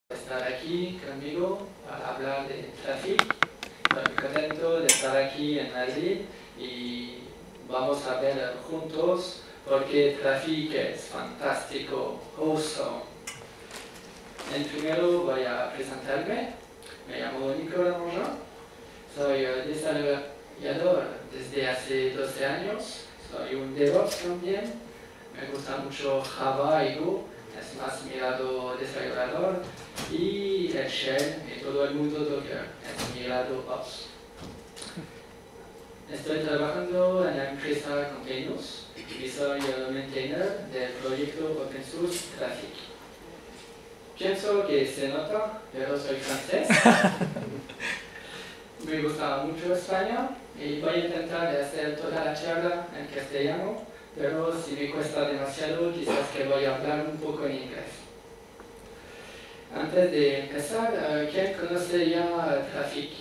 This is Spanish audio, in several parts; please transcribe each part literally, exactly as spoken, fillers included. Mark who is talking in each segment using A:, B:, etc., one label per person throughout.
A: Estar aquí conmigo para hablar de Traffic. Estoy contento de estar aquí en Madrid y vamos a ver juntos por qué Traffic es fantástico, awesome. En primero voy a presentarme. Me llamo Nicolas Mongeon. Soy desarrollador desde hace doce años. Soy un DevOps también. Me gusta mucho Java y Go. Es más mi lado desarrollador, y el Shell y todo el mundo Docker es mi lado Ops. Estoy trabajando en la empresa Containers y soy el maintainer del proyecto Open Source Traffic. Pienso que se nota, pero soy francés. Me gusta mucho España y voy a intentar hacer toda la charla en castellano, pero si me cuesta demasiado, quizás que voy a hablar un poco en inglés. Antes de empezar, ¿quién conoce ya Traffic?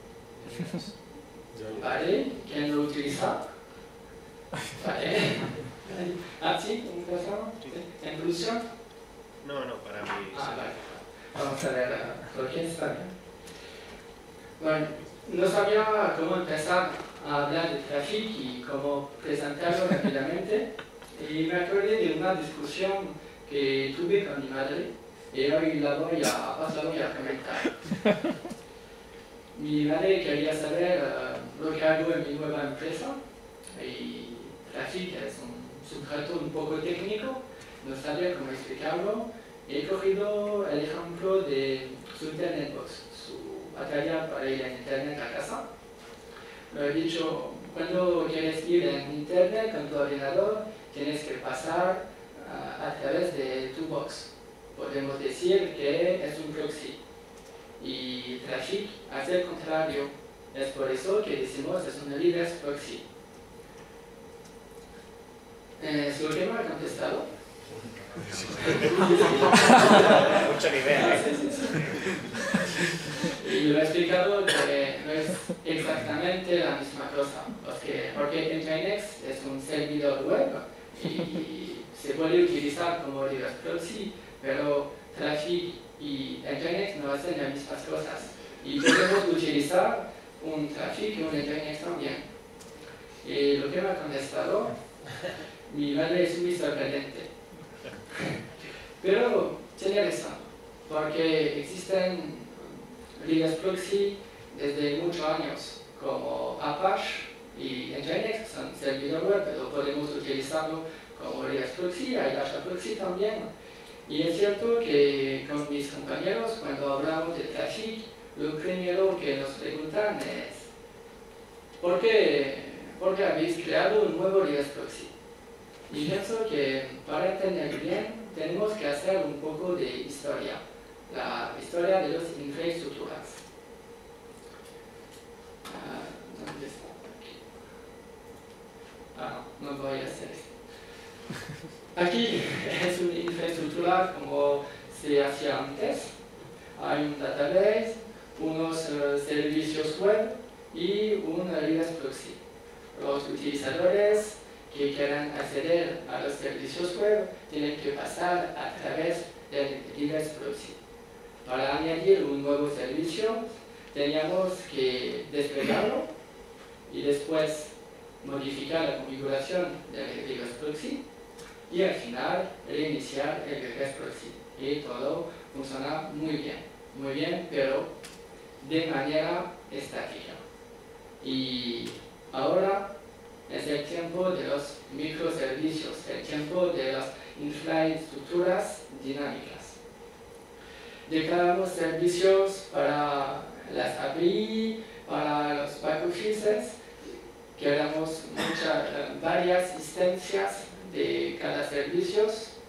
A: ¿Vale? ¿Quién lo utiliza? ¿Vale? ¿Ah, sí? ¿Un caso? ¿Inclusión?
B: No, no, para mí.
A: Ah, vale. Vamos a ver, ¿por qué está bien? Bueno, no sabía cómo empezar a hablar de Traffic y cómo presentarlo rápidamente, y me acordé de una discusión que tuve con mi madre y hoy la voy a, os la voy a comentar. Mi madre quería saber uh, lo que hago en mi nueva empresa, y Traffic es un sujeto un poco técnico, no sabía cómo explicarlo. He cogido el ejemplo de su Internet Box, su batalla para ir a Internet a casa. Lo he dicho, cuando quieres ir en Internet con tu ordenador, tienes que pasar uh, a través de tu box. Podemos decir que es un proxy. Y Traffic hace el contrario. Es por eso que decimos es un reverse proxy. ¿Es lo que me ha contestado?
B: Mucho nivel, ¿eh?
A: Y lo he explicado que no es exactamente la misma cosa, porque, porque Nginx es un servidor web y se puede utilizar como reverse proxy, pero Traffic y Nginx no hacen las mismas cosas. Y podemos utilizar un Traffic y un Nginx también. Y lo que me ha contestado, mi madre es muy sorprendente. Pero tiene razón, porque existen reverse proxy desde muchos años, como Apache y Nginx, son servidor web, pero podemos utilizarlo como reverse proxy, hay Dasha proxy también. Y es cierto que con mis compañeros, cuando hablamos de Traffic, lo primero que nos preguntan es ¿por qué, ¿por qué habéis creado un nuevo reverse proxy? Y pienso que para entender bien tenemos que hacer un poco de historia, la historia de las infraestructuras. Ah, ¿dónde está? Aquí. Ah, no, no voy a hacer esto. Aquí es una infraestructura como se hacía antes. Hay un database, unos uh, servicios web y un reverse proxy. Los utilizadores que quieran acceder a los servicios web tienen que pasar a través del reverse proxy. Para añadir un nuevo servicio, teníamos que desplegarlo y después modificar la configuración del reverse proxy y al final reiniciar el reverse proxy. Y todo funciona muy bien, muy bien, pero de manera estática. Y ahora es el tiempo de los microservicios, el tiempo de las infraestructuras dinámicas. Declaramos servicios para las A P I, para los backoffices, creamos muchas, varias instancias de cada servicio.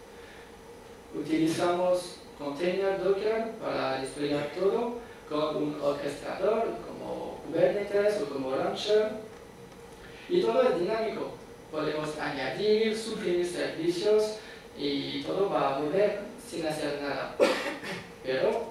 A: Utilizamos container Docker para desplegar todo con un orquestador como Kubernetes o como Launcher. Y todo es dinámico. Podemos añadir, suprimir servicios y todo va a mover sin hacer nada. Pero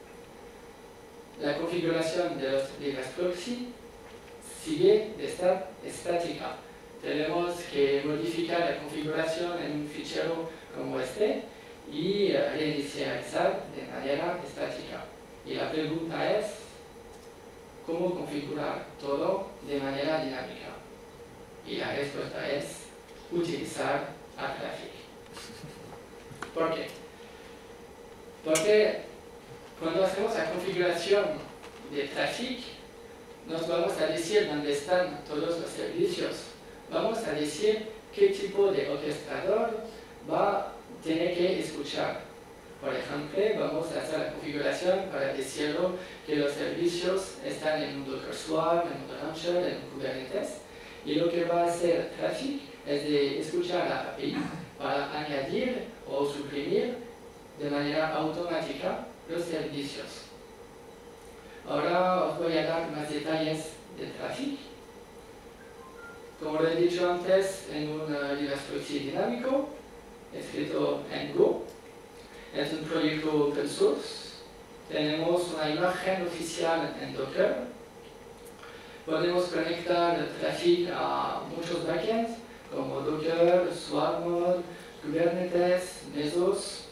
A: la configuración de los reverse proxy sigue de estar estática. Tenemos que modificar la configuración en un fichero como este y uh, reinicializar de manera estática. Y la pregunta es, ¿cómo configurar todo de manera dinámica? Y la respuesta es, utilizar a Traffic. ¿Por qué? Porque cuando hacemos la configuración de Traffic, nos vamos a decir dónde están todos los servicios. Vamos a decir qué tipo de orquestador va a tener que escuchar. Por ejemplo, vamos a hacer la configuración para decirlo que los servicios están en un Docker Swarm, en un Rancher, en un Kubernetes. Y lo que va a hacer Traffic es de escuchar la A P I para añadir o suprimir de manera automática los servicios. Ahora os voy a dar más detalles de Traffic. Como lo he dicho antes, en un uh, LibreStructure dinámico, escrito en Go. Es un proyecto open source. Tenemos una imagen oficial en Docker. Podemos conectar Traffic a muchos backends, como Docker, Swarm, Kubernetes, Mesos.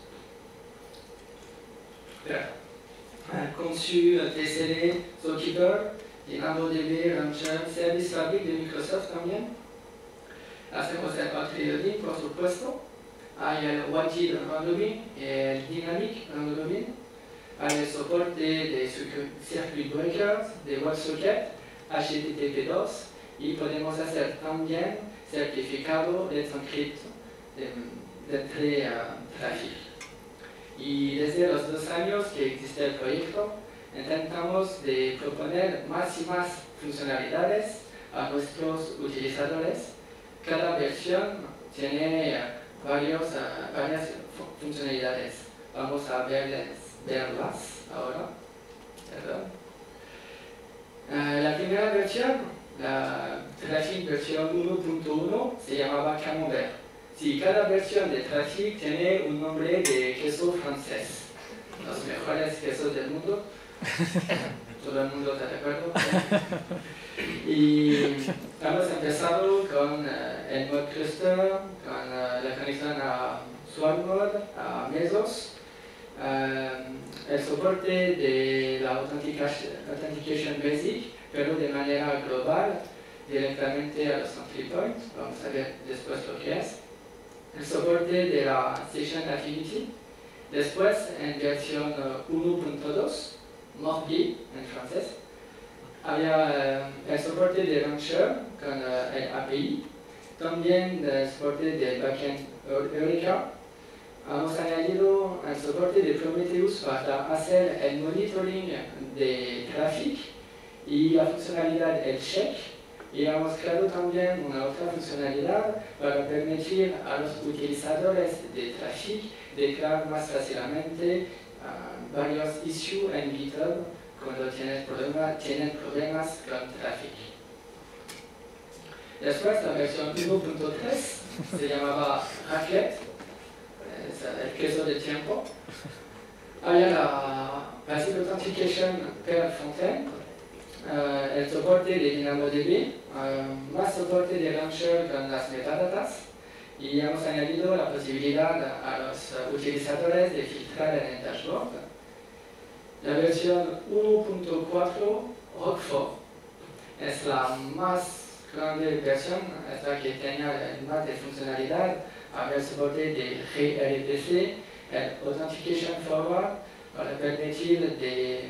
A: Conçu T C D, Zookeeper, DynamoDB, Rancher, Service Fabric de Microsoft también. Hacemos el path-reloading, por supuesto. Hay el Wanted Round-Robin y el Dynamic Round-Robin. Hay el soporte de Circuit Breakers, de WebSocket, H T T P dos, y podemos hacer también certificado de encrypt entre uh, Traffic. Y desde los dos años que existe el proyecto, intentamos de proponer más y más funcionalidades a nuestros utilizadores. Cada versión tiene varios, uh, varias funcionalidades. Vamos a verles, verlas ahora. Perdón. Uh, la primera versión, la Traffic versión uno punto uno, se llamaba Camembert. Si cada versión de Traffic tiene un nombre de queso francés, los mejores quesos del mundo, todo el mundo está de acuerdo. Y hemos empezado con uh, el mod cluster, con uh, la conexión a SwarmNode, a Mesos, uh, el soporte de la authentication, authentication basic, pero de manera global, directamente a los entry points. Vamos a ver después lo que es. El soporte de la Session Affinity. Después, en versión uno punto dos, Morbi en francés, había uh, el soporte de Rancher con uh, el A P I, también el soporte del backend Eureka. Hemos añadido el soporte de Prometheus para hacer el monitoring de Traffic y la funcionalidad el check. Y hemos creado también una otra funcionalidad para permitir a los utilizadores de Traffic de crear más fácilmente uh, varios issues en GitHub cuando tienen, problema, tienen problemas con Traffic. Después, la versión uno punto tres se llamaba Raclette, es el queso del tiempo. Había la Basic Authentication per Frontend, uh, el soporte de DynamoDB, uh, más soporte de Rancher con las metadatas, y hemos añadido la posibilidad a los uh, utilizadores de filtrar en el dashboard. La versión uno punto cuatro, Roquefort, es la más grande versión, es la que tenía más de funcionalidad. Había el soporte de G R P C, el Authentication Forward, para permitir de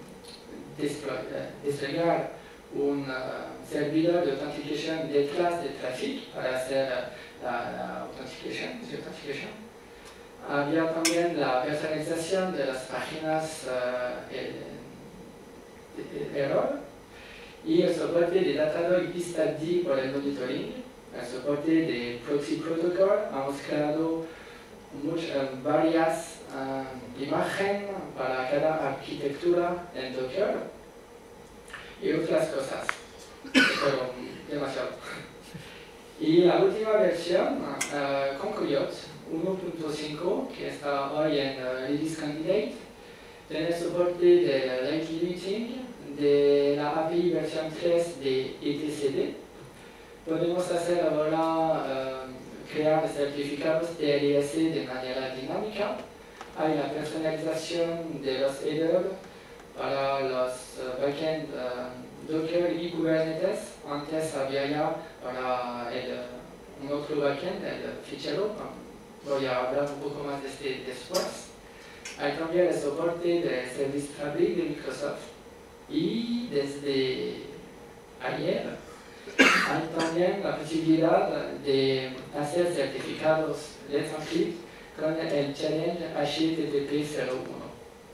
A: desplegar un uh, servidor de authentication detrás de Traffic para hacer uh, la, la authentication, authentication. Había también la personalización de las páginas uh, el, el, el error y el soporte de Datadog Vista-D por el monitoring, el soporte de Proxy Protocol. Hemos creado muchas, varias uh, imágenes para cada arquitectura en Docker y otras cosas, pero demasiado. Y la última versión, uh, Concuriot uno punto cinco, que está hoy en uh, Release Candidate, tiene soporte de rate limiting, de la A P I versión tres de E T C D. Podemos hacer ahora uh, crear certificados T L S de manera dinámica. Hay la personalización de los headers para los uh, backend uh, Docker y Kubernetes. Antes había ya para el, uh, un otro backend, el fichero. Voy a hablar un poco más de este después. Hay también el soporte del Service Fabric de Microsoft. Y desde ayer hay también la posibilidad de hacer certificados Let's Encrypt con el challenge H T T P cero uno.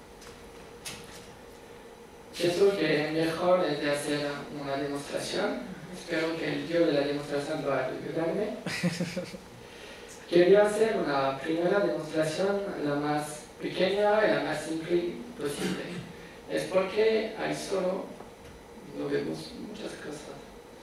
A: Pienso que mejor es de hacer una demostración. Espero que el tío de la demostración va a ayudarme. Quería hacer una primera demostración la más pequeña y la más simple posible. Es porque hay solo, no vemos muchas cosas.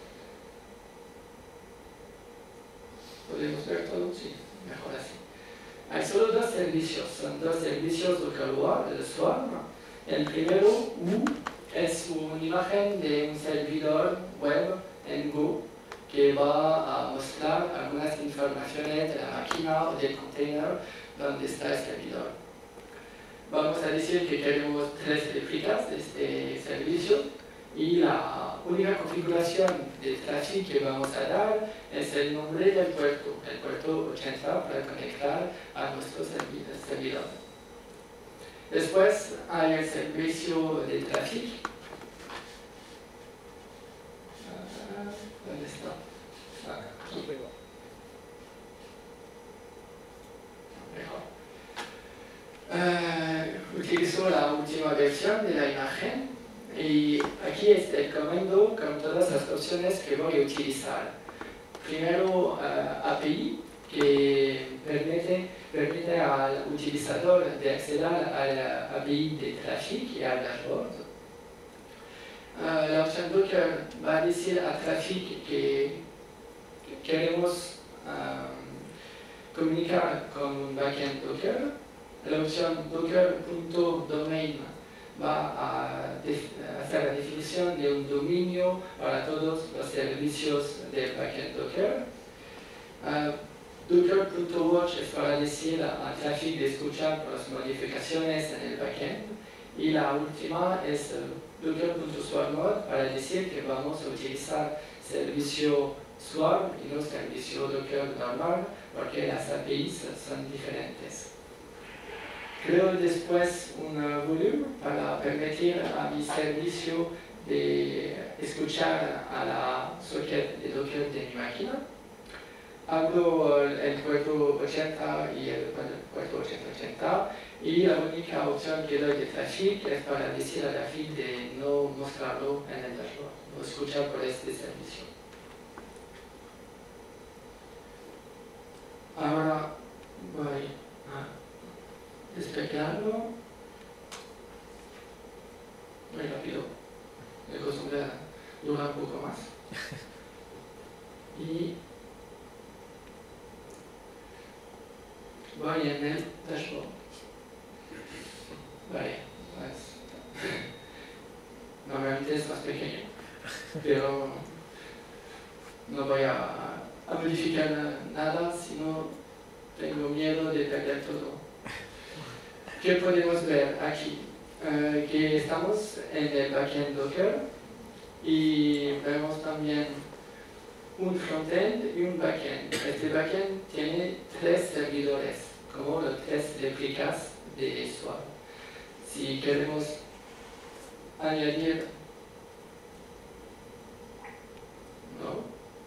A: ¿Podemos ver todo? Sí, mejor así. Hay solo dos servicios, son dos servicios localWAR, el Swarm. El primero, U, es una imagen de un servidor web en Go que va a mostrar algunas informaciones de la máquina o del container donde está el servidor. Vamos a decir que queremos tres réplicas de este servicio y la única configuración de traffic que vamos a dar es el nombre del puerto, el puerto ochenta para conectar a nuestro servidor. Después hay el servicio de traffic. ¿Dónde está? Ah, aquí. Uh, utilizo la última versión de la imagen y aquí está el comando con todas las opciones que voy a utilizar. Primero, uh, A P I, que permite, permite al utilizador de acceder a la A P I de Traffic y al dashboard. Uh, la opción Docker va a decir a Traffic que, que queremos um, comunicar con un backend Docker. La opción docker.domain va a, a hacer la definición de un dominio para todos los servicios del backend Docker. Uh, Docker.watch es para decir a Traffic de escuchar las modificaciones en el backend. Y la última es uh, Docker.swarmmod para decir que vamos a utilizar servicio Swarm y no servicio Docker normal porque las A P Is son diferentes. Creo después un volumen para permitir a mi servicio de escuchar a la socket de Docker de mi máquina. Abro el puerto ochenta y el puerto ochenta ochenta y la única opción que doy de Traffic es para decir a Traffic de no mostrarlo en el dashboard, no escuchar por este servicio. Ahora voy a despegarlo muy rápido, me acostumbré a durar un poco más y voy en el dashboard. Vale, pues, normalmente es más pequeño, pero no voy a, a modificar nada, sino tengo miedo de perder todo. ¿Qué podemos ver aquí? Uh, que estamos en el backend Docker y vemos también un frontend y un backend. Este backend tiene tres servidores, como las tres réplicas de Swarm. Si queremos añadir, no,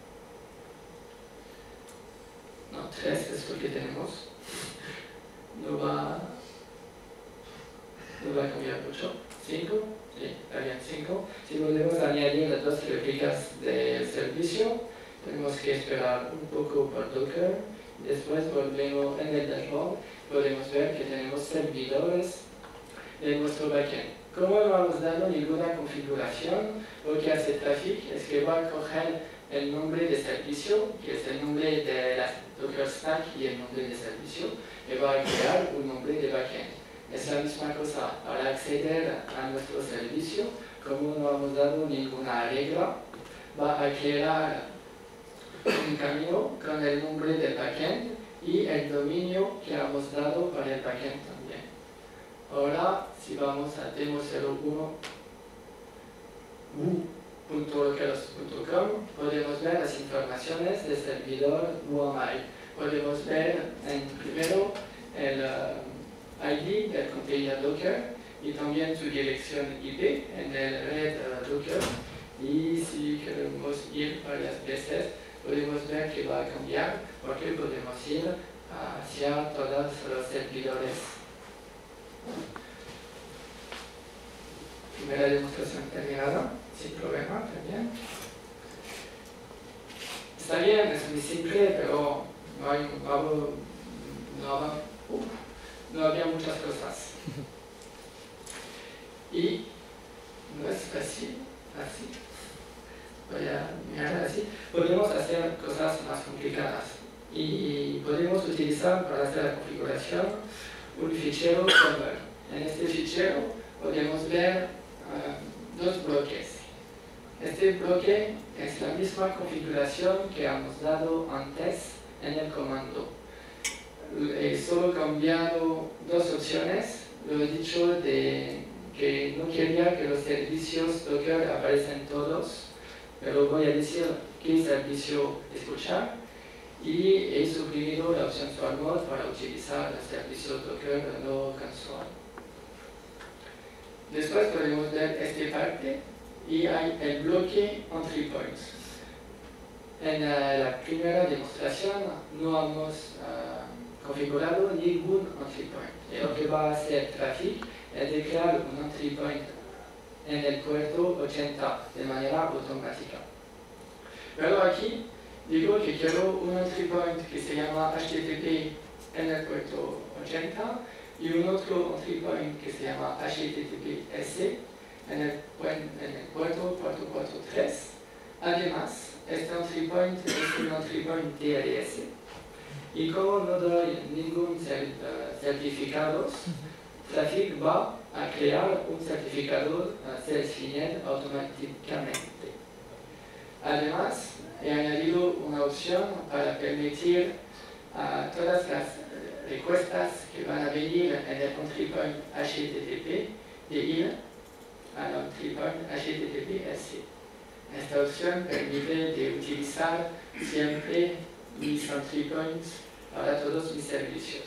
A: no, tres es lo que tenemos, no va no va a cambiar mucho. cinco, sí, está bien, cinco. Si podemos añadir las dos réplicas del servicio, tenemos que esperar un poco por Docker. Después volvemos en el dashboard, podemos ver que tenemos servidores de nuestro backend. Como no hemos dado ninguna configuración, lo que hace Traffic es que va a coger el nombre de servicio, que es el nombre de la Docker Stack y el nombre de servicio, y va a crear un nombre de backend. Es la misma cosa, para acceder a nuestro servicio, como no hemos dado ninguna regla, va a crear un camino con el nombre del backend y el dominio que hemos dado para el backend también. Ahora, si vamos a demo cero uno punto localhost punto com, podemos ver las informaciones del servidor WAMI. Podemos ver en primero el uh, I D del container Docker y también su dirección I P en el red uh, Docker. Y si queremos ir varias veces, podemos ver que va a cambiar porque podemos ir hacia todos los servidores. Primera demostración terminada, sin problema también. Está bien, es muy simple, pero no, hay, no, no, uh, no había muchas cosas. Y no es así, así. Voy a mirar así. Podemos hacer cosas más complicadas. Y podemos utilizar para hacer la configuración un fichero Toml. En este fichero podemos ver uh, dos bloques. Este bloque es la misma configuración que hemos dado antes en el comando. He solo cambiado dos opciones. Lo he dicho de que no quería que los servicios Docker aparecen todos, pero voy a decir qué servicio escuchar. Y he suprimido la opción SwarmMod para utilizar los servicios Docker no casual. Después podemos ver esta parte y hay el bloque entry points. En uh, la primera demostración no hemos uh, configurado ningún entry point. Y lo que va a hacer Traefik es de crear un entry point en el puerto ochenta de manera automática. Pero aquí digo que quiero un entry point que se llama H T T P en el puerto ochenta y un otro entry point que se llama H T T P S en el, en el puerto cuatrocientos cuarenta y tres. Además, este entry point es un entry point T L S. Y como no doy ningún certificado, Traefik va a crear un certificado self-signed automáticamente. Además, he añadido una opción para permitir a todas las respuestas que van a venir en el entry point H T T P de ir al entry point H T T P S. Esta opción permite de utilizar siempre mis entry points para todos mis servicios.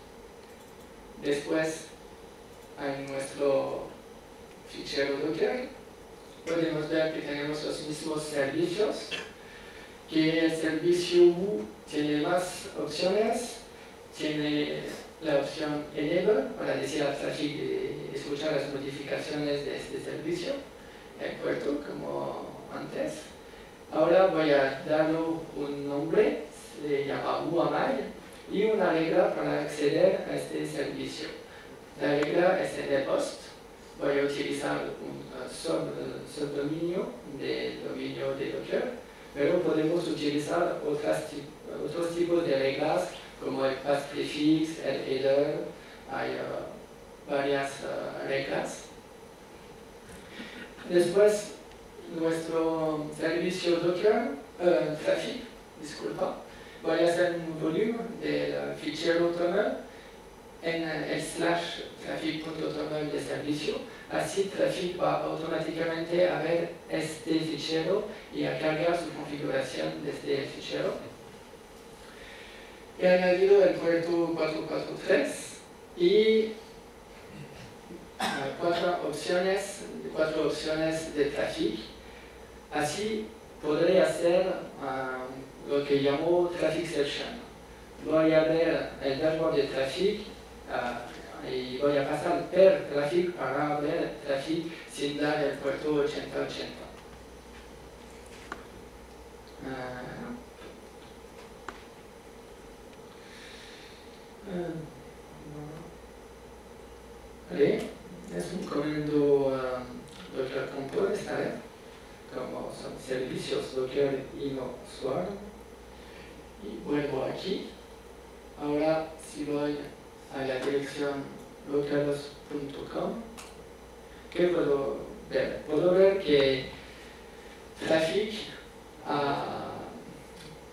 A: Después, en nuestro fichero Docker, podemos ver que tenemos los mismos servicios, que el servicio U tiene más opciones, tiene la opción Enable para decir a Traefik de escuchar las notificaciones de este servicio, el puerto como antes. Ahora voy a darle un nombre, se llama WAMI, y una regla para acceder a este servicio. La regla es en el host. Voy a utilizar un uh, sub, uh, subdominio del dominio de Docker, pero podemos utilizar otras, otros tipos de reglas como el path prefix, el header, hay uh, varias uh, reglas. Después, nuestro servicio Docker, uh, Traefik, disculpa, voy a hacer un volumen del fichero Toml en el slash traefik.toml de servicio. Así Traefik va automáticamente a ver este fichero y a cargar su configuración desde el fichero. He añadido el puerto cuatrocientos cuarenta y tres y cuatro opciones, cuatro opciones de Traefik. Así podré hacer uh, lo que llamo Traffic Session. Voy a ver el dashboard de Traefik uh, y voy a pasar per Traefik para ver Traefik sin dar el puerto ochenta ochenta. Uh, uh, vale, es un comando uh, Docker Compose esta vez, como son servicios Docker y no Swarm. Y vuelvo aquí. Ahora, si voy a la dirección localhost punto com, ¿qué puedo ver? Puedo ver que Traefik ha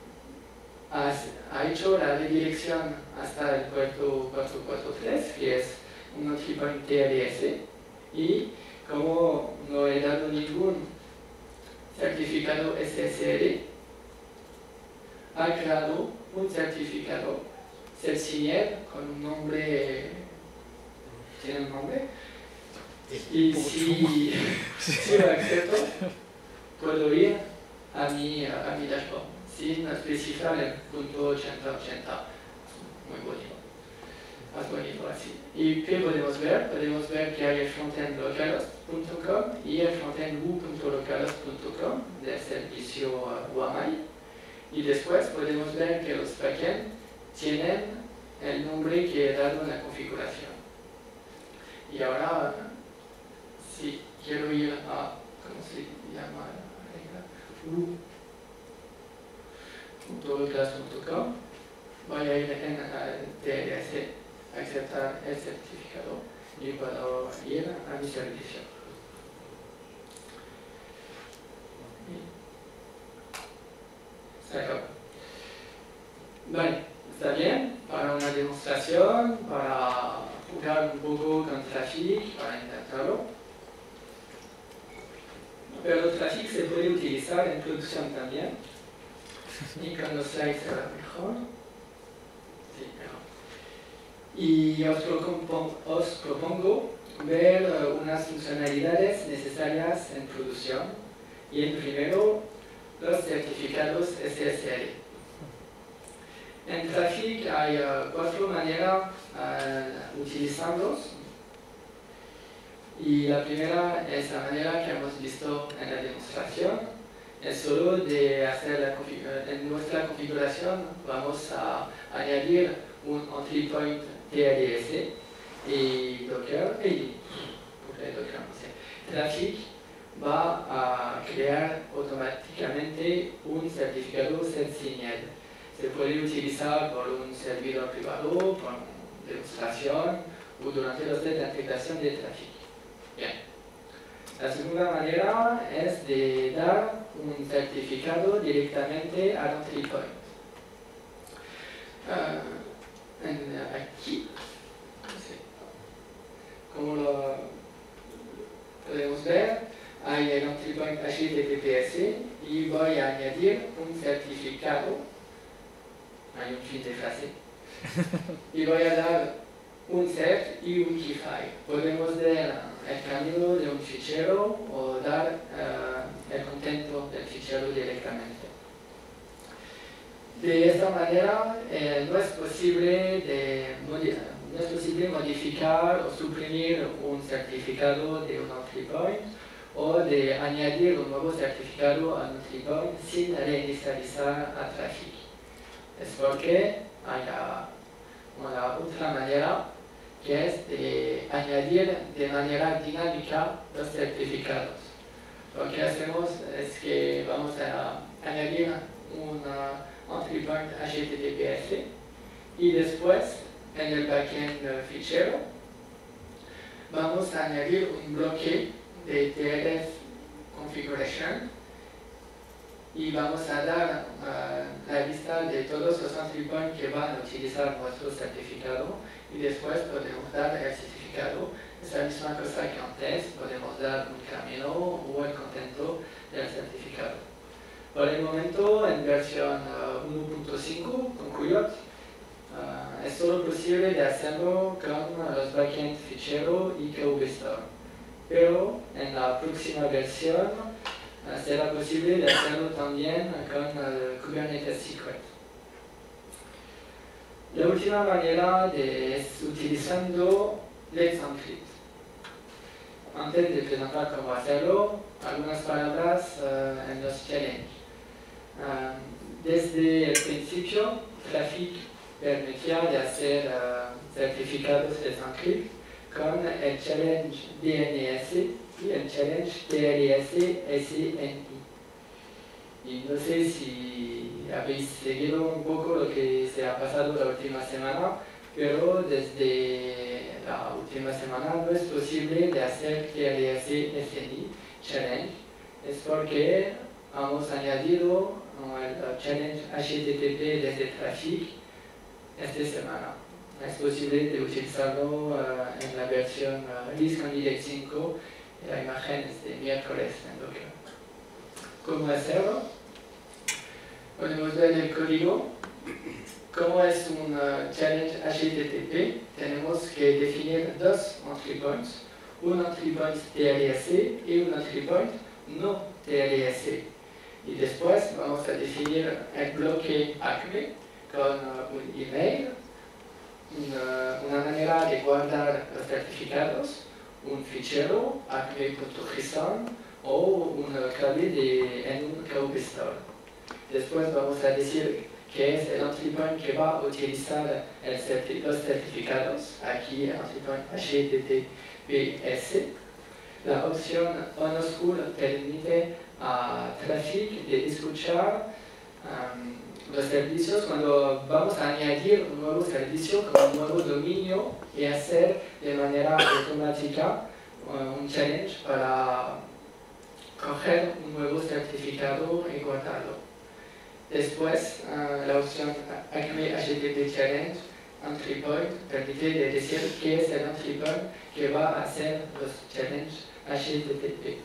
A: ha, ha hecho la redirección hasta el puerto cuatro cuatro tres, que es un entry point T L S, y como no he dado ningún certificado S S L, ha creado un certificado Celsius con un nombre, ¿tiene un nombre? Y si, si lo acepto, puedo ir a mi, a mi dashboard sin especificar el punto ochenta ochenta. Muy bonito. Más bonito así. ¿Y qué podemos ver? Podemos ver que hay el frontend localhost punto com y el frontend wu punto localhost punto com del servicio uh, WAMI. Y después podemos ver que los backends tienen el nombre que he dado en la configuración. Y ahora, si quiero ir a, ¿cómo se llama? wu punto localhost punto com, voy a ir en T L S, aceptar el certificado y puedo ir a mi servicio. Se acabó. Vale, está bien para una demostración, para jugar un poco con Traffic, para intentarlo. Pero Traffic se puede utilizar en producción también. Y con los slides será mejor. Sí, mejor. Y os, propongo, os propongo ver uh, unas funcionalidades necesarias en producción. Y el primero, los certificados S S L. En Traffic hay uh, cuatro maneras de uh, utilizarlos. Y la primera es la manera que hemos visto en la demostración. Es solo de hacer la en nuestra configuración vamos a añadir un entry point T L S y Docker, y porque Docker no sé, Traffic va a crear automáticamente un certificado Sentinel. Se puede utilizar por un servidor privado, por una demostración o durante los test de integración de Traffic. Bien. La segunda manera es de dar un certificado directamente al entry point. Uh, en, aquí, no sé, como lo podemos ver, hay el entry point H T T P S y voy a añadir un certificado, hay un fin de frase, y voy a dar un cert y un key file. Podemos dar el camino de un fichero o dar uh, el contenido del fichero directamente. De esta manera eh, no, es posible de, no es posible modificar o suprimir un certificado de un entry point o de añadir un nuevo certificado a un entry point sin reinicializar a Traffic. Es porque hay una otra manera que es de añadir de manera dinámica los certificados. Lo que hacemos es que vamos a añadir un entry point H T T P S y después en el backend fichero vamos a añadir un bloque de T L S configuration y vamos a dar uh, la lista de todos los entry points que van a utilizar nuestro certificado y después podemos dar el certificado. Es la misma cosa que antes, podemos dar un camino o el contenido del certificado. Por el momento, en versión uh, uno punto cinco con Coyote, uh, es solo posible de hacerlo con los backend fichero y K V Store. Pero en la próxima versión uh, será posible de hacerlo también con uh, Kubernetes Secret. La última manera de, es utilizando Let's Encrypt. Antes de presentar cómo hacerlo, algunas palabras uh, en los challenges. Uh, desde el principio, Traffic permitía de hacer uh, certificados Let's Encrypt con el challenge D N S y el challenge T L S S N I. Y no sé si habéis seguido un poco lo que se ha pasado la última semana, pero desde la última semana no es posible de hacer T L S S N I challenge. Es porque hemos añadido en el challenge H T T P desde Traffic esta semana. Es posible de utilizarlo uh, en la versión uh, release candidate cinco y la imagen es de miércoles en Docker. ¿Cómo hacerlo? Podemos ver el código. Como es un uh, challenge H T T P, tenemos que definir dos entry points, un entry point T L S y un entry point no T L S. Y después vamos a definir el bloque ACME con uh, un email, una, una manera de guardar los certificados, un fichero acme.json o una clave de, en un K V Store. Después vamos a decir que es el entry point que va a utilizar el certi los certificados, aquí el entry point H T T P S. La opción OnoSchool permite a Traffic de escuchar um, los servicios cuando vamos a añadir un nuevo servicio con un nuevo dominio y hacer de manera automática uh, un challenge para coger un nuevo certificado y guardarlo. Después, uh, la opción ACME H T T P Challenge Entry Point permite de decir qué es el entry point que va a hacer los challenges H T T P.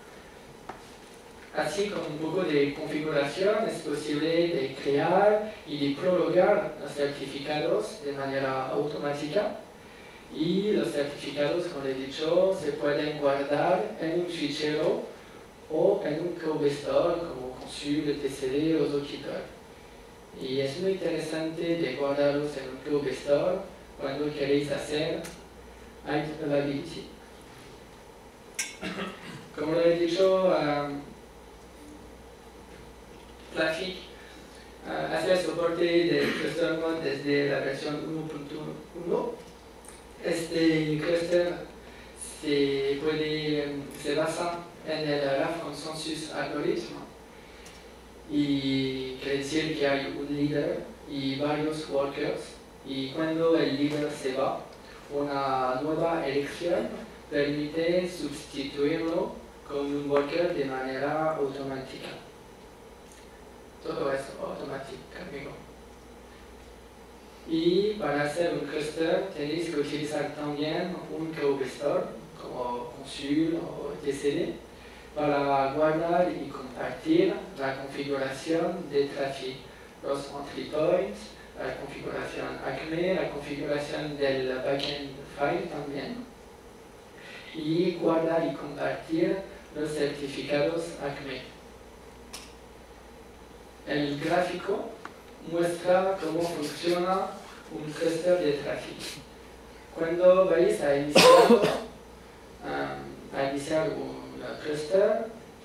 A: Así, con un poco de configuración, es posible de crear y de prolongar los certificados de manera automática. Y los certificados, como he dicho, se pueden guardar en un fichero o en un K V Store como Consul, T C D o Zookeeper. Y es muy interesante de guardarlos en un K V Store cuando queréis hacer I Availability. Como lo he dicho, um, Traffic uh, hace el soporte de Cluster Mode desde la versión uno punto uno. Este cluster se, puede, se basa en el Graph Consensus Algorithm y quiere decir que hay un líder y varios workers, y cuando el líder se va, una nueva elección permite sustituirlo con un worker de manera automática. Todo es automático, amigo. Y para hacer un cluster tenéis que utilizar también un K V Store como Consul o T C D para guardar y compartir la configuración de Traffic, los entry points, la configuración ACME, la configuración del backend file también, y guardar y compartir los certificados ACME. El gráfico muestra cómo funciona un cluster de Traffic. Cuando vais a iniciar, um, a iniciar un cluster,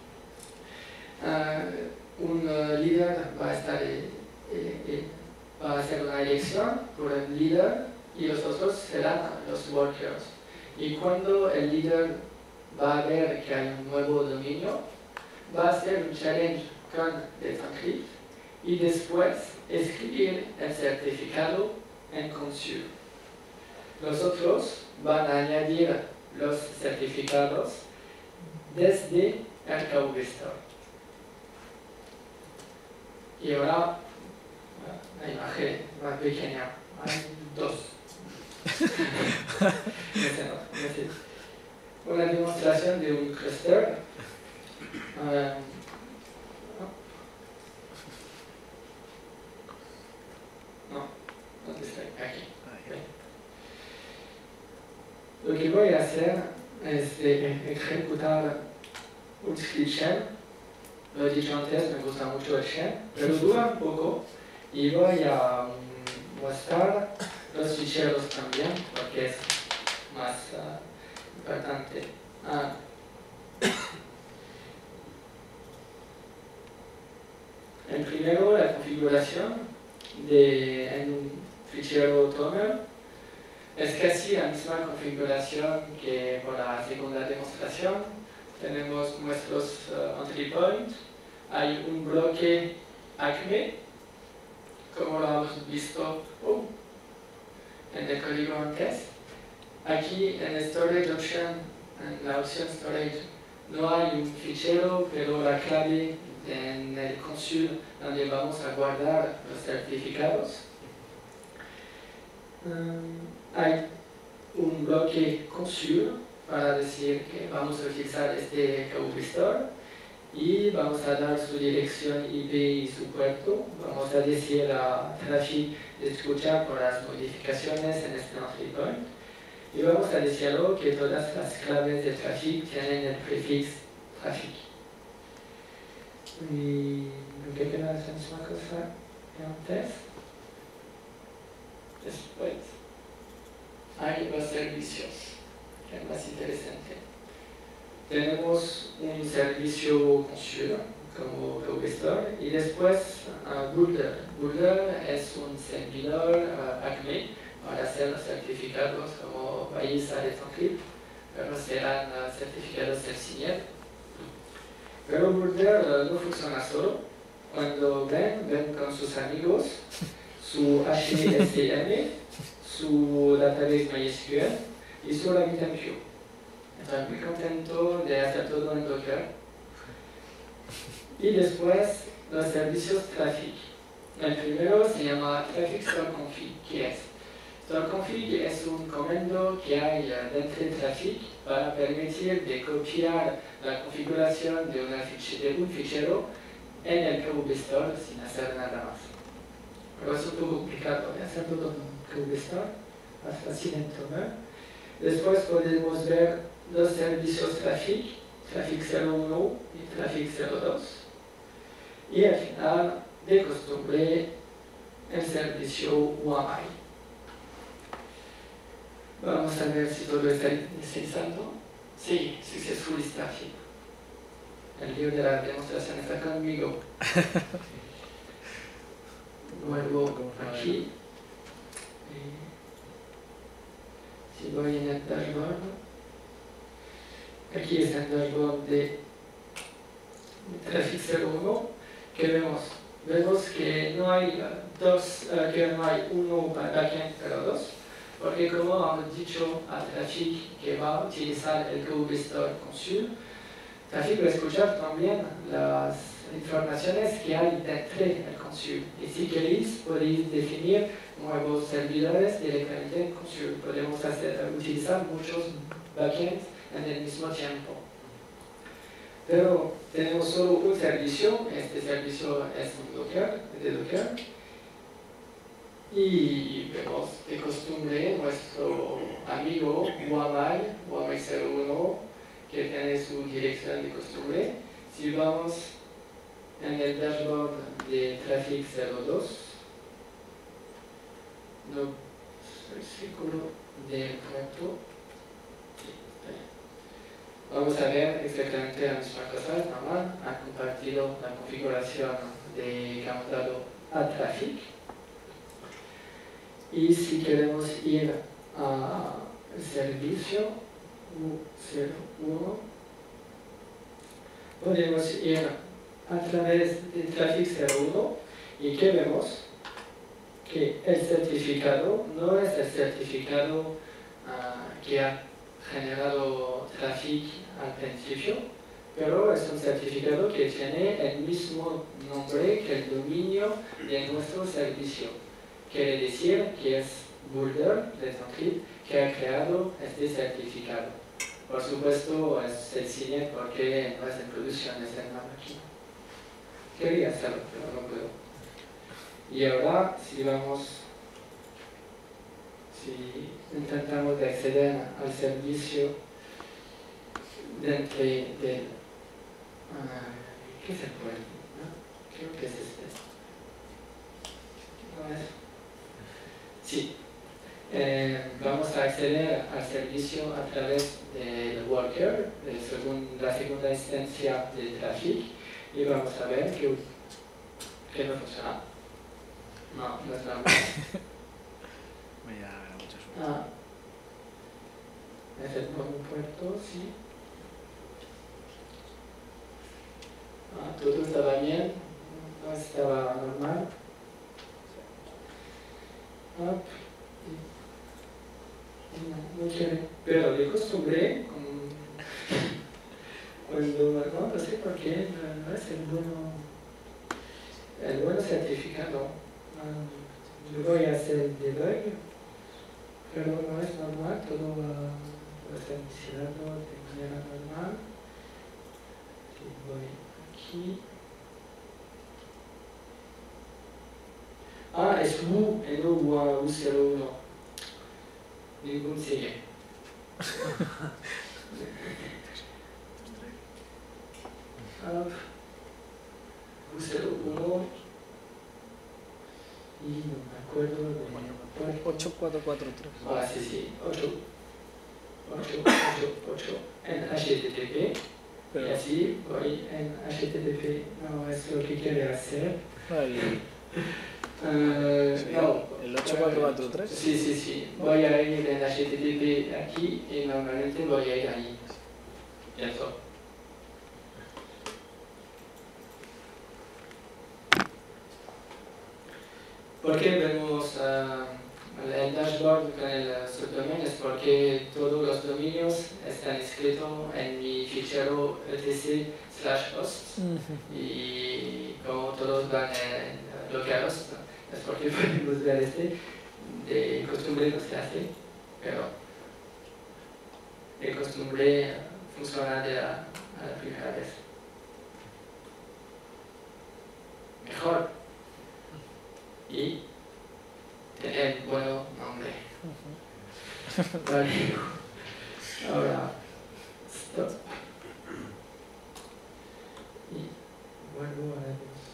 A: uh, un uh, líder va a, estar, eh, eh, va a hacer una elección por el líder y los otros serán los workers. Y cuando el líder va a ver que hay un nuevo dominio, va a hacer un challenge con DataCrypt y después escribir el certificado en Consul. Los otros van a añadir los certificados desde el K V Store. Y ahora, la imagen más pequeña, hay dos. Una demostración de un cluster. Uh, no, ¿dónde está? Aquí. Lo que voy a hacer es de ejecutar un script shell. Lo he dicho antes, me gusta mucho el shell, pero dura un poco y voy a um, mostrar los ficheros también, porque es más uh, importante. Ah. El primero, la configuración de, en un fichero Tomer. Es casi la misma configuración que por la segunda demostración. Tenemos nuestros uh, entry points. Hay un bloque ACME, como lo hemos visto oh, en el código antes. Aquí en el storage option, en la opción storage, no hay un fichero, pero la clave en el console donde vamos a guardar los certificados. Um, hay un bloque console para decir que vamos a utilizar este K V Store y vamos a dar su dirección I P y su puerto. Vamos a decir a Traffic de escuchar por las modificaciones en este entry point y vamos a decirlo que todas las claves de Traffic tienen el prefix Traffic. Y lo que queda es una cosa antes. Después hay los servicios, que es más interesante. Tenemos un servicio console como K V Store y después uh, Boulder. Boulder es un servidor uh, Acme para hacer los certificados como país a Encrypt, pero serán uh, certificados del CINET. Pero Boulder uh, no funciona solo. Cuando ven, ven con sus amigos su H S M, su database MySQL y su RabbitMQ. Estoy muy contento de hacer todo en Docker. Y después, los servicios Traffic. El primero se llama Traffic Store Config. ¿Qué es? Store Config es un comando que hay dentro de Traffic para permitir de copiar la configuración de, una fiche, de un fichero en el K V Store sin hacer nada más. Pero es un poco complicado de hacer todo en K V Store, más fácil en tomar. Después podemos ver los servicios Traffic, Traffic cero uno y Traffic cero dos. Y al final, de costumbre, el servicio W A M I. Vamos a ver si todo está deslizando. Sí, Successful Traffic. El lío de la demostración está conmigo. Vuelvo aquí. Si voy en el dashboard, aquí está el dashboard de Traffic cero uno, que vemos, vemos que no hay dos, uh, que no hay uno backend pero dos, porque como hemos dicho a Traffic que va a utilizar el K V Store Console, Traffic va a escuchar también las informaciones que hay dentro del console. Y si queréis, podéis definir nuevos servidores directamente en console. Podemos hacer, utilizar muchos backends en el mismo tiempo. Pero tenemos solo un servicio, este servicio es un Docker, de Docker. Y vemos de costumbre nuestro amigo W A M I, W A M I cero uno, que tiene su dirección de costumbre. Si vamos en el dashboard de Traffic cero dos, no estoy seguro del puerto. Vamos a ver exactamente la misma cosa, es normal. Ha compartido la configuración de que hemos dado a Traffic. Y si queremos ir al servicio U cero uno, podemos ir a través de Traffic cero uno y que vemos que el certificado no es el certificado uh, que ha generado Traffic al principio, pero es un certificado que tiene el mismo nombre que el dominio de nuestro servicio. Quiere decir que es Boulder, de Encrypt, que ha creado este certificado. Por supuesto, es el CINET porque no es en producción, es en la máquina. Quería hacerlo, pero no puedo. Y ahora, si vamos, si intentamos de acceder al servicio dentro del... Uh, ¿qué es el puerto? ¿No? Creo que es este. ¿No es? Sí. Eh, vamos a acceder al servicio a través del worker, de segun, la segunda instancia de Traffic, y vamos a ver que, que no funciona. No, no es normal.
C: Me da mucha suerte.
A: Ah, es el nuevo puerto, sí. Ah, todo estaba bien, no estaba normal. Up. No, no quiere. Pero de costumbre, cuando, no, no sé por qué, no, no es el bueno, el bueno certificado. Um, yo voy a hacer el debug, pero no es normal, todo va a estar iniciado de manera normal. Y voy aquí. Ah, es U, y no U cero uno. Ningún sigue. U cero uno. Y no me acuerdo de...
C: ocho cuatro cuatro tres.
A: Ah, sí, sí, ocho. ocho, ocho, ocho en H T T P.
C: Pero,
A: Y así voy en H T T P. No es lo que quiere hacer.
C: el,
A: Uh,
C: sí,
A: no.
C: el ocho cuatro cuatro tres.
A: Sí, sí, sí. Voy a ir en H T T P aquí y normalmente voy a ir ahí. Y eso. ¿Por qué vemos uh, el dashboard con el subdominio? Es porque todos los dominios están escritos en mi fichero etc slash host. Y como todos van en localhost, es porque podemos ver este, de costumbre no se hace, pero de costumbre funciona de la, a la primera vez. Mejor. Y tener buen nombre. Vale. Ahora, stop. Y vuelvo a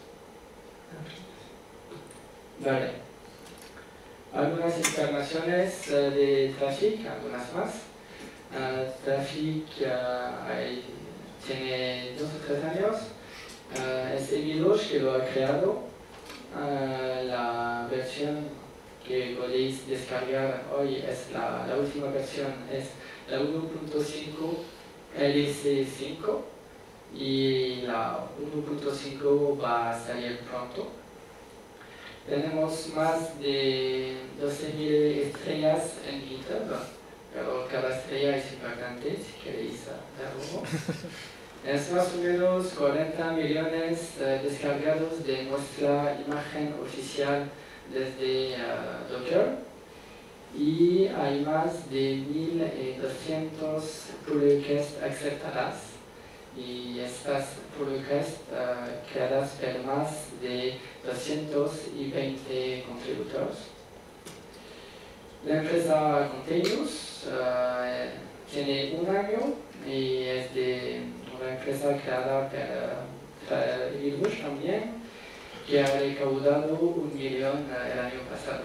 A: la Vale. Algunas informaciones uh, de Traffic, algunas más. Uh, Traffic uh, hay, tiene dos o tres años. Uh, es Emilosh que lo ha creado. Uh, la versión que podéis descargar hoy es la, la última versión, es la uno punto cinco L C cinco y la uno punto cinco va a salir pronto. Tenemos más de doce mil estrellas en GitHub, pero cada estrella es importante si queréis dar uno. Es más o menos cuarenta millones uh, descargados de nuestra imagen oficial desde uh, Docker y hay más de mil doscientos pull requests aceptadas y estas pull requests uh, creadas por más de doscientos veinte contributores. La empresa Containers uh, tiene un año y es de una empresa creada por uh, Emil Bush también, que ha recaudado un millón uh, el año pasado.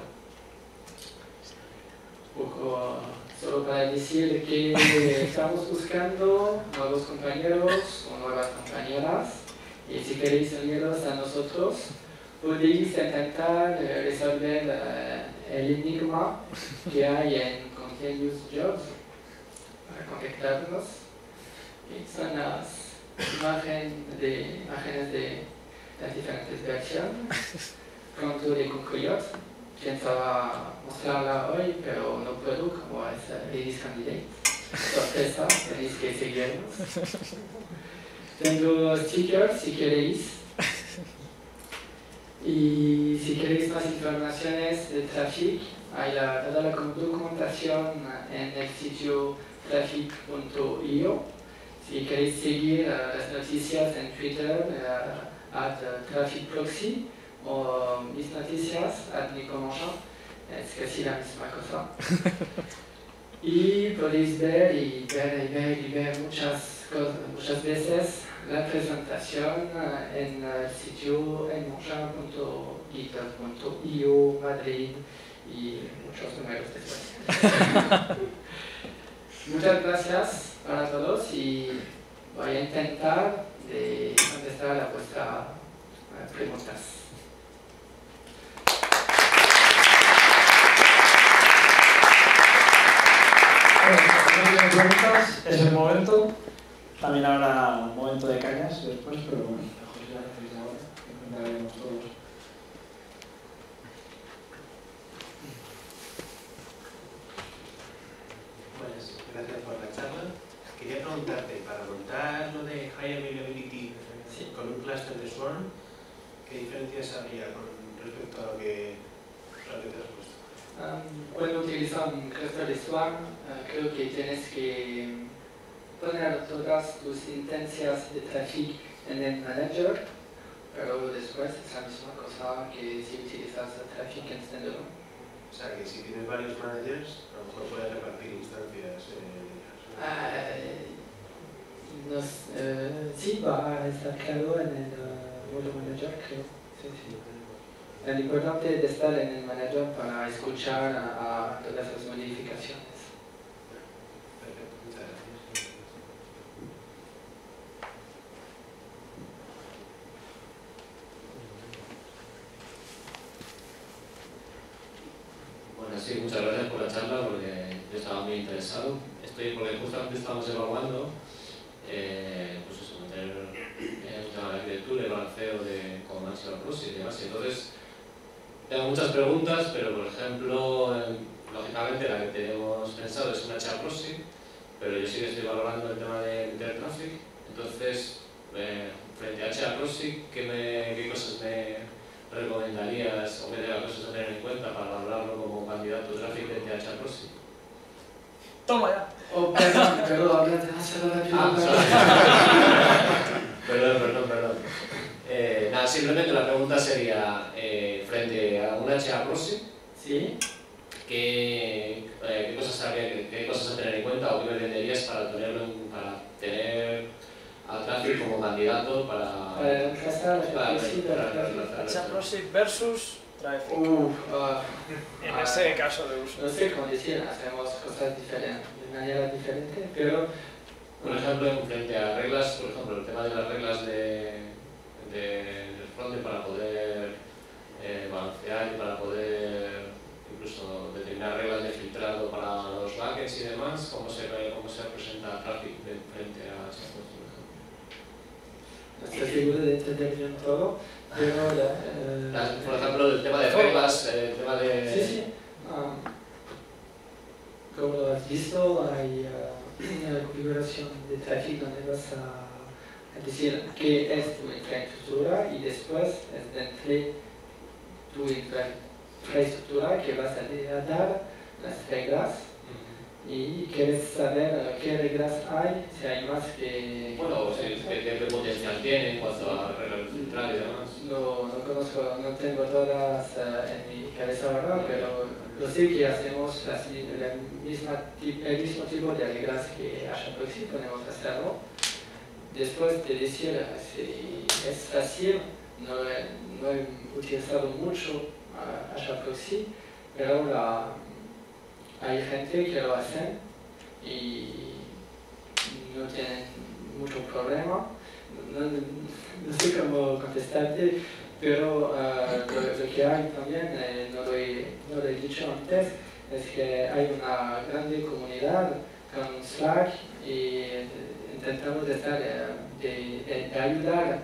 A: Poco, solo para decir que estamos buscando nuevos compañeros o nuevas compañeras y si queréis uniros a nosotros podéis intentar uh, resolver uh, el enigma que hay en Continuous Jobs para conectarnos. Y son las imágenes de, imágenes de las diferentes versiones. Pronto de Concuriot. Pensaba mostrarla hoy, pero no puedo, como es uh, Ladies Candidate. Sorpresa, tenéis que seguirnos. Tengo stickers si queréis. Y si queréis más informaciones de Traffic, hay la, toda la documentación en el sitio traffic punto i o. Si queréis seguir uh, las noticias en Twitter, uh, at uh, Traffic Proxy, o mis noticias, at Nico Manchin, es casi la misma cosa. Y podéis ver y ver y ver y ver muchas, cosas, muchas veces la presentación uh, en el sitio en manchin punto github punto i o Madrid y muchos números después. Muchas gracias para todos y voy a intentar de contestar a vuestras uh, preguntas.
D: Bueno, preguntas, es el momento. También habrá un momento de cañas después, pero bueno, mejor ya lo hacéis ahora, que encontraremos todos.
B: Pues gracias por la charla. Quería preguntarte, para montar lo de
E: clúster de Swarm, ¿qué diferencias habría con respecto a lo que, a lo que te has puesto?
A: Um, cuando utilizas un clúster de Swarm, uh, creo que tienes que poner todas tus instancias de tráfico en el manager, pero después es la misma cosa que si utilizas el tráfico en standalone.
E: O sea, que si tienes varios managers, a lo mejor puedes repartir instancias en ellas.
A: Uh, no, uh, sí, va a estar claro en el uh, modo manager, creo. Sí, sí. Lo importante es estar en el manager para escuchar a, a todas las modificaciones.
E: Perfecto, muchas gracias.
F: Bueno, sí, muchas gracias por la charla porque yo estaba muy interesado. Estoy, porque justamente estamos evaluando eh, pues eso, meter eh, un tema de arquitectura y balanceo de con Ansible Proxy y demás. Y entonces, tengo muchas preguntas, pero por ejemplo, eh, lógicamente la que tenemos pensado es una H A Proxy, pero yo sí que estoy valorando el tema de Intertraffic. Entonces, eh, frente a H A Proxy, ¿qué, me, ¿qué cosas me recomendarías o qué cosas a tener en cuenta para valorarlo como candidato a Traffic frente a H A Proxy?
C: Toma ya.
A: Oh, perdón, perdón, hablas demasiado rápido.
F: Ah, perdón, perdón, perdón. Eh, nada, simplemente la pregunta sería, eh, frente a una H A Proxy,
A: ¿Sí?
F: ¿qué, eh, qué, cosas habría, qué, qué cosas a tener en cuenta o qué me venderías para, tenerlo en, para tener a Traffic como candidato para...
A: Para reemplazar
F: para,
A: el principio
F: para,
A: del
F: para,
A: tráfico.
F: para,
C: H A Proxy versus Traffic.
A: Uf, ah,
C: En
A: ah,
C: ese caso de uso.
A: no sé cómo decir, hacemos cosas diferentes, de manera diferente, pero
F: Por ejemplo, en frente a reglas, por ejemplo, el tema de las reglas de, de, del frontend para poder eh, balancear y para poder incluso determinar reglas de filtrado para los backends y demás, ¿cómo se, cómo se representa Traffic de frente a H A Proxy, por ejemplo?
A: no estoy seguro de entender bien todo, pero la, eh,
F: Las, por ejemplo, el tema de reglas, el tema de...
A: Sí, sí. Um, como lo has visto, hay uh, una configuración de tráfico donde vas a, a decir qué es tu infraestructura y después es dentro tu infraestructura que vas a dar las reglas y quieres saber uh, qué reglas hay, si hay más que...
F: Bueno, si, qué, qué potencial tiene en cuanto a reglas de filtrar y demás.
A: No, no conozco, no tengo todas uh, en mi cabeza ahora, pero lo sé que hacemos así, la misma, el mismo tipo de reglas que H A Proxy, podemos hacerlo. Después de decir si es fácil, no he, no he utilizado mucho uh, H A Proxy, pero la, hay gente que lo hace y no tienen mucho problema. No, no sé cómo contestarte, pero uh, lo, lo que hay también, eh, no, lo he, no lo he dicho antes, es que hay una grande comunidad con Slack y intentamos estar, eh, de, de ayudar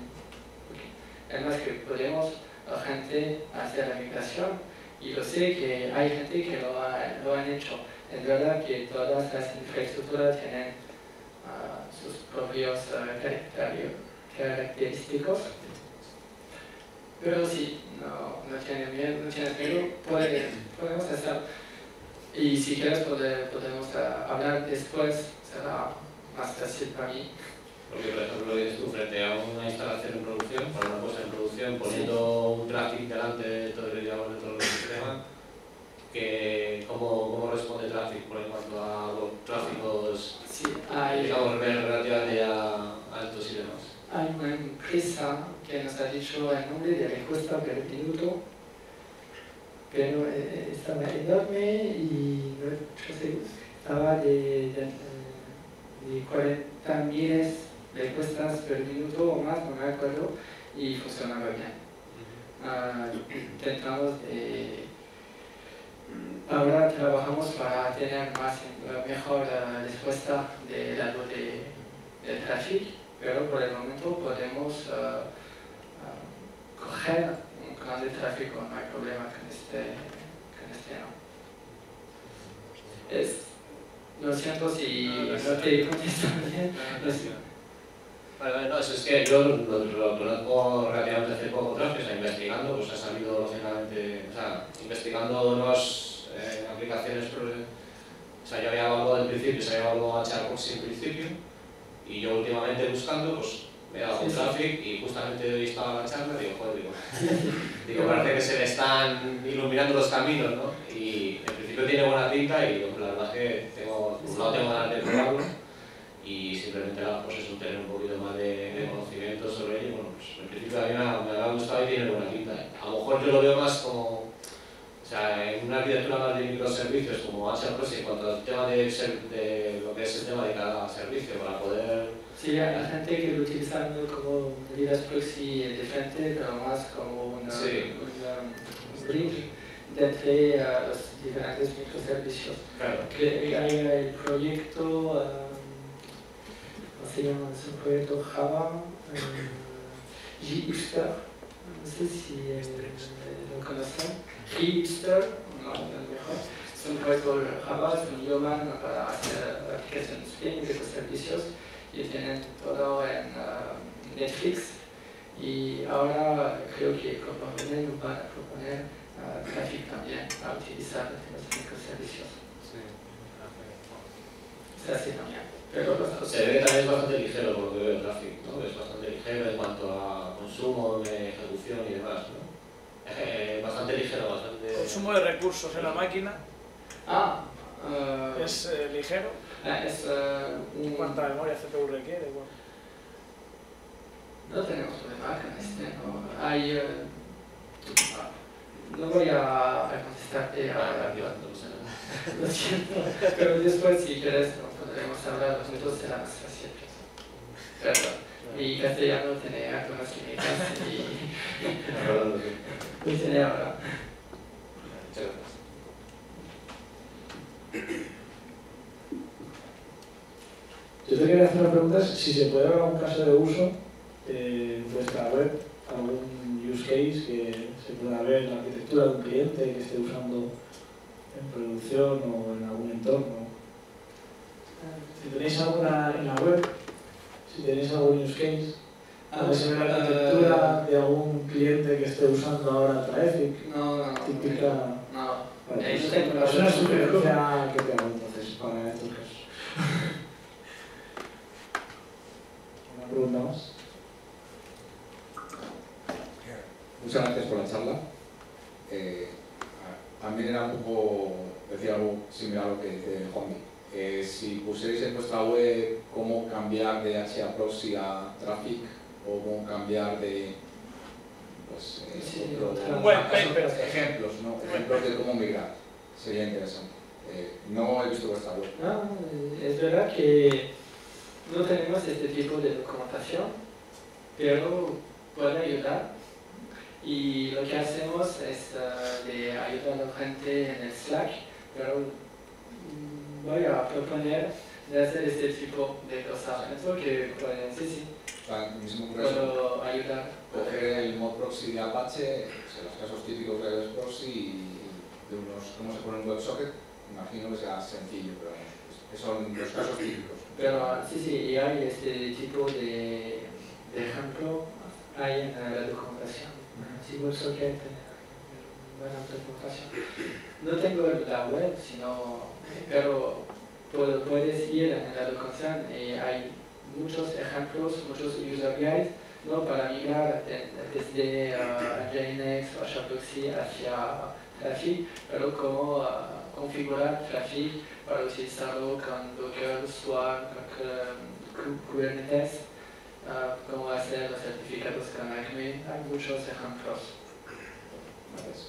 A: en, en más que podemos a gente a hacer la migración, y lo sé que hay gente que lo, ha, lo han hecho. Es verdad que todas las infraestructuras tienen Uh, sus propios uh, característicos, pero sí, no, no tiene miedo, no tiene miedo, puede, podemos hacer. Y si quieres pode, podemos uh, hablar después, será más fácil para mí.
F: Porque, por ejemplo, lo dices tú frente a una instalación en producción, para una cosa en producción, poniendo un traffic delante de todo el, digamos, de todo el sistema, que cómo, cómo responde Traffic por en cuanto a los tráficos,
A: sí, hay,
F: digamos, relativamente a altos y demás.
A: Hay una empresa que nos ha dicho el nombre de respuesta por minuto, pero eh, estaba enorme y no, yo sé, estaba de, de, de cuarenta miles respuestas por minuto o más, no me acuerdo, y funcionaba bien. Uh, intentamos de... Ahora trabajamos para tener más, mejor uh, respuesta del lado de, del tráfico, pero por el momento podemos uh, uh, coger un canal de tráfico, no hay problema con este, con este no. Es, lo siento si no te contesto bien.
E: No, no, no.
F: Vale, no, eso es que yo lo, lo, lo conozco relativamente hace poco atrás, que está investigando, pues ha salido lógicamente, o sea, investigando nuevas eh, aplicaciones, pero, o sea, yo había evaluado en principio, se había evaluado a Charbox en principio, y yo últimamente buscando, pues me he dado
A: Sí,
F: un
A: sí.
F: traffic y justamente hoy estaba la charla y digo, joder, digo, digo, parece que se le están iluminando los caminos, ¿no? Y en principio tiene buena pinta y la verdad es que tengo, por un lado tengo ganas de probarlo y simplemente era, pues eso, tener un poquito más de, de conocimiento sobre ello. Bueno, pues en principio a mí me ha, me ha gustado y tiene buena pinta. A lo mejor yo lo veo más como, o sea, en una arquitectura más de microservicios como H A P en cuanto al tema de, ser, de lo que es el tema de cada servicio para poder.
A: Sí, hay gente que lo utiliza no como medidas proxy diferente, pero más como una,
F: Sí.
A: una, un bridge entre uh, los diferentes microservicios.
F: Claro.
A: Que hay el proyecto, um, ¿cómo se llama? Es un proyecto Java, um, G-Hipster, no sé si eh, lo conocen. G-Hipster, no, no es mejor. Es un proyecto Java, es un idioma para hacer aplicaciones bien, microservicios. Y tienen todo en uh, Netflix y ahora creo que proponen, van a proponer uh, Traffic también a utilizar los microservicios.
F: Sí.
A: Se hace también. Pero los otros-
F: Se ve que también es bastante ligero por lo que veo el Traffic, ¿no? Es bastante ligero en cuanto a consumo, de ejecución y demás, ¿no? Eh, bastante ligero, bastante.
C: Consumo de recursos en la máquina
A: Ah, uh,
C: es eh, ligero.
A: es uh, un...
C: ¿Cuánta memoria C P U requiere? Bueno,
A: No tenemos problema con este, ¿no? Hay... Uh, no voy a, a contestarte
F: Ah,
A: a...
F: tío, no sé nada.
A: Lo siento, pero después si quieres no podremos hablar, los métodos será más fácil. Perdón, mi castellano tiene algunas límites y
F: Hablando de-
A: lo tiene ahora.
F: Muchas gracias.
D: Yo te quería hacer una pregunta, si se puede ver algún caso de uso eh, en vuestra web, algún use case que se pueda ver en la arquitectura de un cliente que esté usando en producción o en algún entorno. Si tenéis alguna en la web, si tenéis algún use case, donde se ve la arquitectura de algún cliente que esté usando ahora Traffic,
A: No, no, no.
D: típica.
A: No,
D: Vale,
A: Eh,
D: pues,
A: yo tengo la
D: es una
A: web.
D: sugerencia que te hago entonces para estos casos. ¿Una pregunta más?
G: Muchas gracias por la charla. Eh, a- también era un poco decir algo similar a lo que dice Juanmi. Eh, si pusierais en vuestra web cómo cambiar de H A Proxy a Traffic o cómo cambiar de pues, eh,
A: Sí,
G: otro-
A: otra-
C: Un buen
G: casos-
C: paper.
G: ejemplos, ¿no? Ejemplos de cómo migrar. Sería interesante. Eh, no he visto vuestra web.
A: No, es verdad que no tenemos este tipo de documentación, pero puede ayudar. Y lo que hacemos es uh, de ayudar a la gente en el Slack, pero mm, voy a proponer de hacer este tipo de cosas. Pienso que pueden, sí, sí,
G: O sea, a mí se me ocurre eso.
A: puedo ayudar.
G: Coger el mod proxy de Apache, o sea, los casos típicos de redes proxy y de unos, cómo se pone un WebSocket, imagino que sea sencillo, pero que son los casos típicos.
A: Pero sí, sí, y hay este tipo de, de ejemplo hay en la documentación. Si WebSocket, buena documentación. No tengo la web, sino, pero puedo- puedes ir en la documentación y hay muchos ejemplos, muchos user guides, ¿no? Para migrar de- desde uh, Nginx o Proxy hacia Traffic, pero cómo uh, configurar Traffic para utilizarlo con Docker, Swarm, con Kubernetes, uh, cómo hacer los certificados con Acme. Hay muchos ejemplos.
G: Gracias.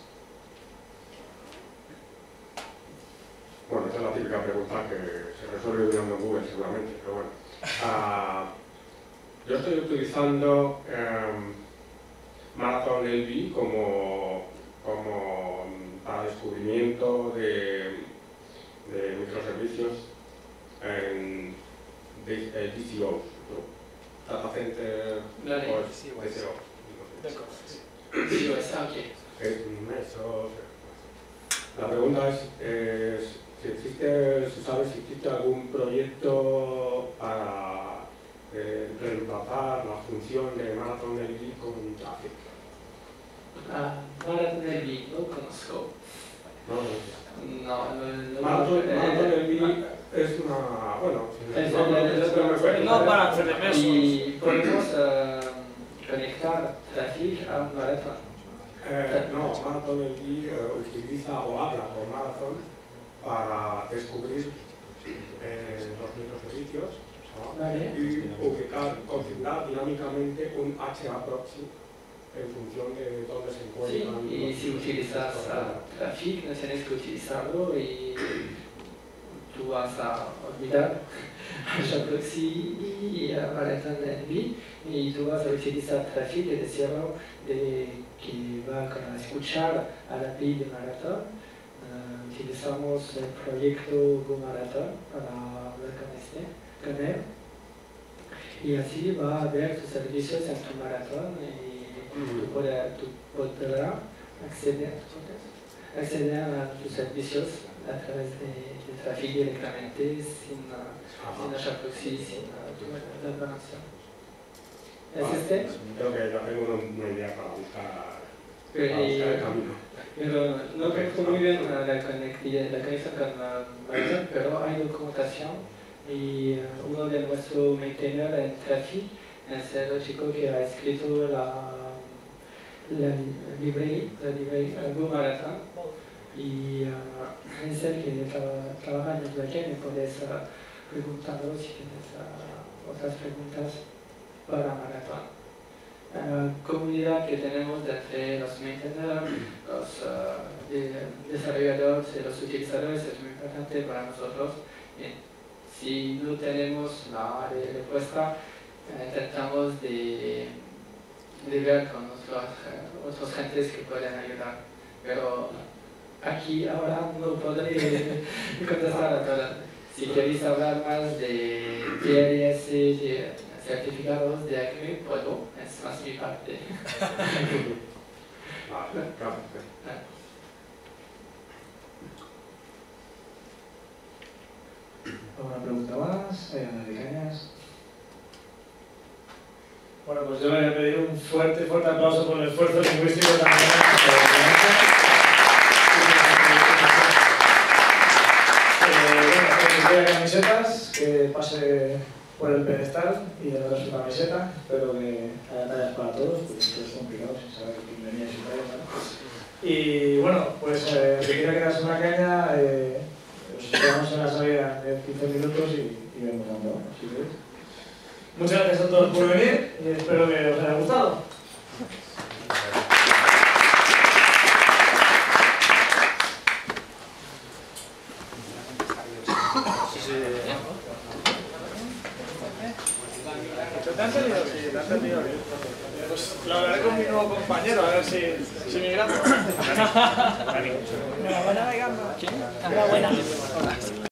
H: Bueno, esta es la típica pregunta que se resuelve usando Google seguramente, pero bueno. Ah, yo estoy utilizando um, Marathon L B como, como para descubrimiento de, de microservicios en D C O, Data Center
A: Vale.
H: o
C: D C O.
H: D C O.
C: de cosas.
A: Sí, está ok.
H: Eso, la pregunta es, es si existe, si sabes si existe algún proyecto para eh, reemplazar la función de Marathon L B con Traffic.
A: Ah, Marathon L B, no conozco.
H: No,
A: No, no, no.
H: Marathon,
A: eh,
H: Marathon L B es una, bueno,
A: Es
H: no, no,
A: el-
H: no, no, no,
C: No para hacer de pesos.
A: Y podemos eh, conectar Traffic a un maratón.
H: Eh, no, Marathon L B eh, utiliza o habla con Marathon para descubrir eh, los microservicios, ¿no?
A: Vale.
H: Y ubicar, configurar dinámicamente un H A proxy en función de dónde se
A: Sí,
H: encuentran.
A: y
H: los-
A: si utilizas uh, Traffic, no tienes que utilizarlo y tú vas a olvidar a proxy y a Marathon L B y tú vas a utilizar Traffic y decirlo de que va a escuchar a la A P I de Marathon. Uh, utilizamos el proyecto Go Marathon para hablar con, este, con él y así va a ver tus servicios en tu maratón y tú podrás, tú podrás acceder, acceder a tus servicios a través de, de Traffic directamente sin, uh, sin H A proxy, sin uh, tu la conexión. ¿Es este?
H: Creo que ya tengo una, una idea para buscar,
A: Pero,
H: para buscar el camino.
A: pero no conozco muy bien uh, la, conectividad, la conexión con uh, Marathon, pero hay documentación y uh, uno de nuestros maintainers en Traffic es el chico que ha escrito la, la librería, la librería Go Marathon y uh, es el que tra trabaja en el backend y puedes uh, preguntarlo si tienes uh, otras preguntas para Marathon. La comunidad que tenemos entre los maintainers, los uh, de, desarrolladores y los utilizadores es muy importante para nosotros. Y si no tenemos la respuesta, eh, tratamos de, de ver con otros, eh, otros gentes que pueden ayudar. Pero aquí ahora no podré contestar a todas. Si queréis hablar más de D L S, de certificados de A C M E, puedo, es más mi parte.
H: Vale, claro.
D: ¿Alguna pregunta más? ¿Hay Ana de Cañas? Bueno, pues yo le voy a pedir un fuerte, fuerte aplauso por el esfuerzo lingüístico también. Eh, bueno, que nos traiga camisetas, que pase por el pedestal y le dará su camiseta. Espero que haya tallas para todos, porque esto es complicado sin saber quién venía y sin tallas, ¿no? Y bueno, pues eh, si quiere quedarse una caña, eh, os esperamos en la salida de quince minutos y, y vemos dónde vamos, si queréis. Muchas gracias a todos por venir y espero que os haya gustado.
C: ¿Te han entendido bien? ¿Te han entendido bien? Pues lo hablaré con mi nuevo compañero, a ver si, si me grabo.
I: Enhorabuena, Enhorabuena.